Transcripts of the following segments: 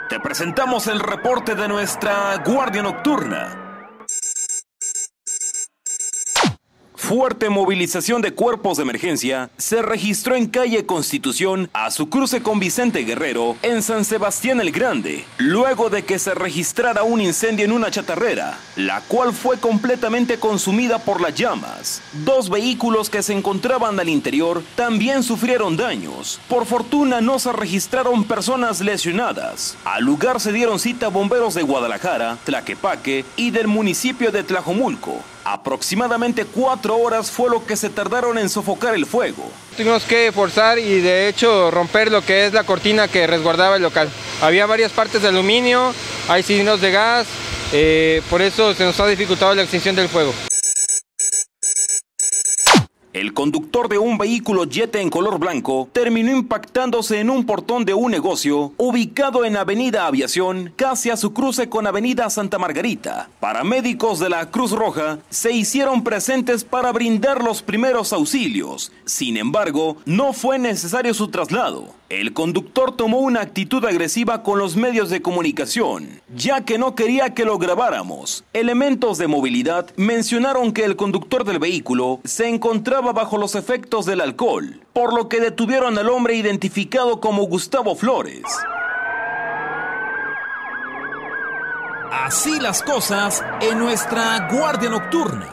Te presentamos el reporte de nuestra Guardia Nocturna. Fuerte movilización de cuerpos de emergencia se registró en calle Constitución a su cruce con Vicente Guerrero en San Sebastián el Grande, luego de que se registrara un incendio en una chatarrera, la cual fue completamente consumida por las llamas. 2 vehículos que se encontraban al interior también sufrieron daños. Por fortuna no se registraron personas lesionadas. Al lugar se dieron cita bomberos de Guadalajara, Tlaquepaque y del municipio de Tlajomulco. Aproximadamente 4 horas fue lo que se tardaron en sofocar el fuego. Tuvimos que forzar y de hecho romper lo que es la cortina que resguardaba el local. Había varias partes de aluminio, hay cilindros de gas, por eso se nos ha dificultado la extinción del fuego. El conductor de un vehículo Jetta en color blanco terminó impactándose en un portón de un negocio ubicado en Avenida Aviación, casi a su cruce con Avenida Santa Margarita. Paramédicos de la Cruz Roja se hicieron presentes para brindar los primeros auxilios. Sin embargo, no fue necesario su traslado. El conductor tomó una actitud agresiva con los medios de comunicación, ya que no quería que lo grabáramos. Elementos de movilidad mencionaron que el conductor del vehículo se encontraba bajo los efectos del alcohol, por lo que detuvieron al hombre identificado como Gustavo Flores. Así las cosas en nuestra Guardia Nocturna.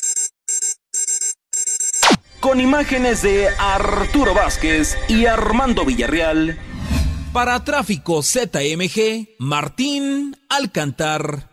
Con imágenes de Arturo Vázquez y Armando Villarreal, para Tráfico ZMG, Martín Alcántar.